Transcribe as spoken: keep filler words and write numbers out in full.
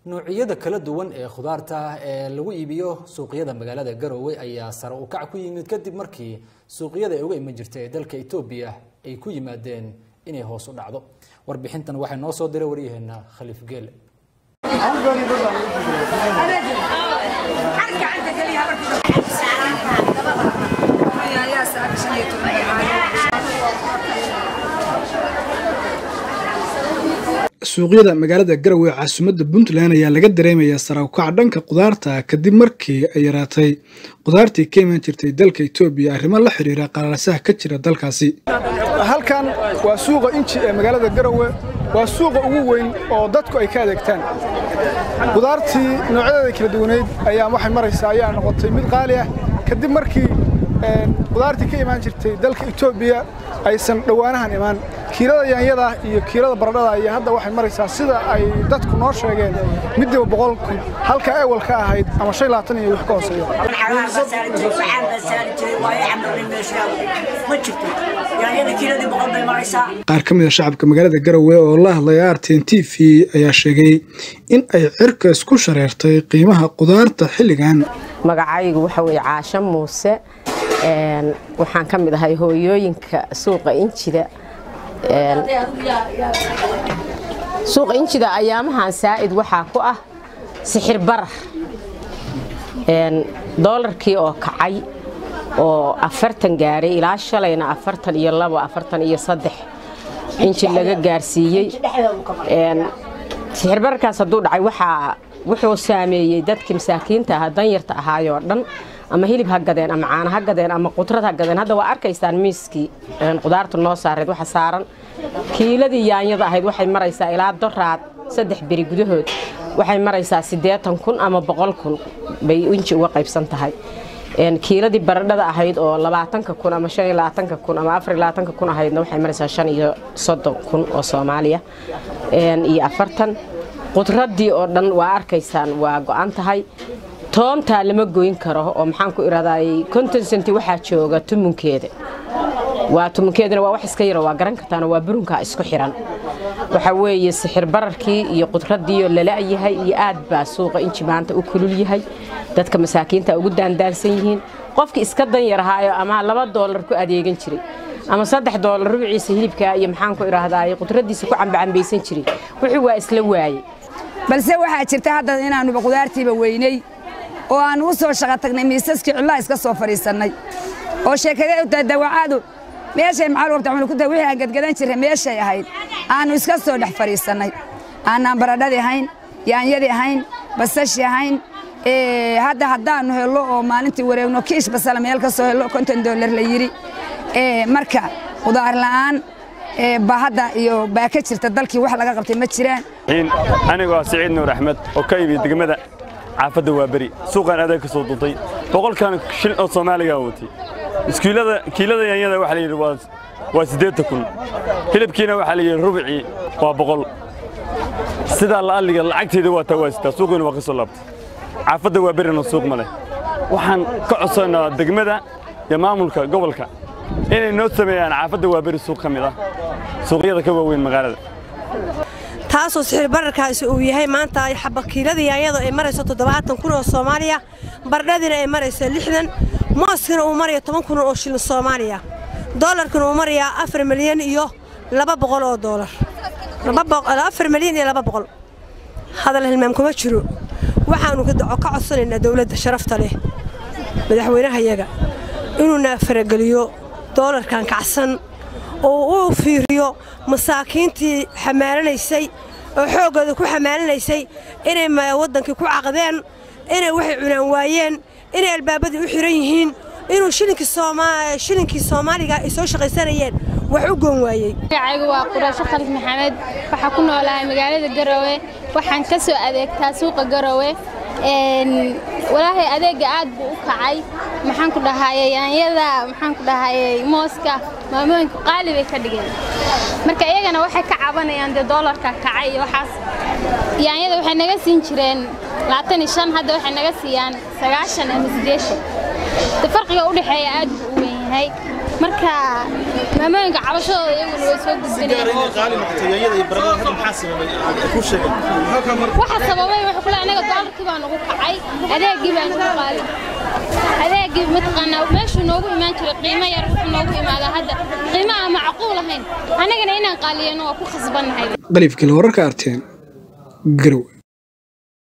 noocyada kala duwan ee khudaarta ee lagu iibiyo suuqyada magaalada Garowe ayaa sare u kac ku yimid kadib markii suuqyada ay uga iman jirtay dalka Itoobiya ay ku yimaadeen inay hoos u dhacdo. Warbixintan waxay noo soo diray wariyaheena Khaliif Geele. suuqyada magaalada Garowe caasimadda Puntland ayaa laga dareemayaa sare u kac dhanka khudaarta kadib markii ay yaraatay khudaartii ka iman jirtay dalka Itoobiya arrimo la xiriira qararasaha ka jira dalkaasi. halkan waa suuqa inji ee magaalada Garowe waa suuqa ugu weyn oo dadku ay ka adeegtaan khudaartii noocyada kala duwaneed ayaa waxay maraysaa ayaa noqotay mid qaali ah kadib markii khudaartii ka iman jirtay dalka Itoobiya aysan dhawaanahan iman kiilada yaanyada iyo kiilada baradhada ayaa hadda waxay maraysaa sida ay dadku noo sheegeen midba boqol halka ay walka ahayd ama shan iyo labaatan iyo wax ka hooseeya qaar ka mid ah shacabka magaalada Garowe oo la hadlay R T N T V ayaa sheegay in ay cirka isku shareertay qiimaha khudaarta xilligan. magacaygu waxa weeye Caasha Muuse een waxaan ka mid ahay hooyooyinka suuqa injida een suuqa injida ayaamahan saa'id waxa ku ah sixir barar een doolarkii oo kacay oo afartan gaaray ilaa shalayna afartan iyo labo afartan iyo saddex inji laga gaarsiiyay een sixir bararkaas haduu dhacay waxa wuxuu saameeyay dadkii masaakiinta ah danyarta ahaayoo dhan ama hilib ha gadeen ama caano ha gadeen ama qudrad ha gadeen hadda waa arkaysaan miiskii een qudaarta noo saareed waxa saaran kiiladii yaanyada ahayd waxay maraysaa ilaa doraad saddex bari gudahood waxay maraysaa siddeetan kun ama boqol kun bay inji uga qaybsan tahay een kiiladii baradhada ahayd oo labaatan kun ama shan iyo labaatan kun ama afar iyo labaatan kun ahaydna waxay maraysaa shan iyo soddon kun oo Soomaaliya een iyo afartan qudradii oo dhan waa arkaysaan waa go'an tahay toonta lama gooyin karo oo maxaan ku iraadaay konton senti waxa jooga tumunkeeda waa tumunkeedana waa wax iska yar waa garan kartaan waa burunka isku xiran waxa weeye sixir bararkii iyo qudradii oo la laayahay iyo aad baa suuqa inji maanta u kulul yahay dadka masaakiinta ugu daandaansan yihiin qofkii iska dan yarahaayo ama laba doolar ku adeegan jiray ama saddex doolar ruuciisa hilibka iyo maxaan ku iraadaay qudradiisa ku cambacanbaysan jiray wuxuu waa isla waayay balse waxa jirta hadda inaanu qudaartiiba weynay oo aan u soo shaqo tagnay miisaskii cillaa iska soo fariisanay oo sheekada u daawacadu meeshay maxal waqti xun ku daa wixii aan gadgadan jiray meeshay ahayd aanu iska soo dhex fariisanay aanan baradhadii ahayn yaanyadii ahayn basashi ahayn ee hadda haddaanu helo oo maalintii wareegno kiish basal meel ka soo helo konton doolar la yiri ee marka qudaar la'aan ee bahada iyo baaka jirta dalkii wax laga qabtay ma jiraan in aniga waa Saciid Nuur Axmed oo ka yimid degmada caafada waa bari suuqan adeeg ka soo duntay boqolkan shil oo Soomaaliga watay iskiilada kiilada yaanyada waxa la yiri waa waa siddeetan kun hilibkiina waxa la yiri rubuci waa boqol sida la aliga lacagteeda waa tawaasita suuqina waa ka soo laabtay caafada waa bari suuq male waxaan ka codsanaa degmada iyo maamulka gobolka inay noo sameeyaan caafada waa bari suuq kamid ah suuqyada ka waaweyn magaalada taasoo sixir bararkaasi uu yahay maanta ay xabakiilada yaanyada ay marayso toddobaatan kun oo Soomaaliya baradhadina ay marayso lixdan mooskana uu marayo toban kun oo shilin Soomaaliya doolarkana uu marayo afar milyan iyo laba boqol oo doolar afar milyan iyo laba boqol hadal hilmaam kuma jiro waxaanu ka codsanaynaa dawladda sharafta leh madaxweynaha yaga inuu na farageliyo doolarkan kacsan oo uu fiiriyo masaakiintii xamaalanaysay oo xoogooda ku xamaalanaysay inay wadankii ku caqdeen inay waxay cunaan waayeen inay albaabadii u xiran yihiin inuu shilinkii Soomaaliya shilinkii Soomaaliga ay soo shaqaysanayeen wax u goon waayay magacaygu waa Quraasho Khaliif Maxamed waxa ku noolahay magaalada Garowe waxaan ka soo adeegtaa suuqa Garowe een walaahi adeega aad buu u kacay maxaan ku dhahaayay yaanyada maxaan ku dhahaayay mooska maamooyinka qaali bay ka dhigeen marka iyagana waxay ka cabanayaan doolarka kacay waxaas yaanyada waxay naga siin jireen labaatan iyo shan hadda waxay naga siiyaan sagaashan ama siddeetan farqiga u dhaxeeya aad buu u weyn yahay marka maamooyinka cabashadooda iyaguna way soo gudbinayaan qaali noqotay iyo baradhada hadda maxaa sababay ku sheegay waxa sababay waxa kula anaga doolarkii baan ugu kacay adeegii baan ugu qaali adeegii mataqaana meeshu noogu imaan jiray qiimo yar wuxuu noogu imaadaa hadda qiimo aan macquul ahayn anagana inaan qaaliyano waa ku khasbanahay qalifkii wararka arteen garow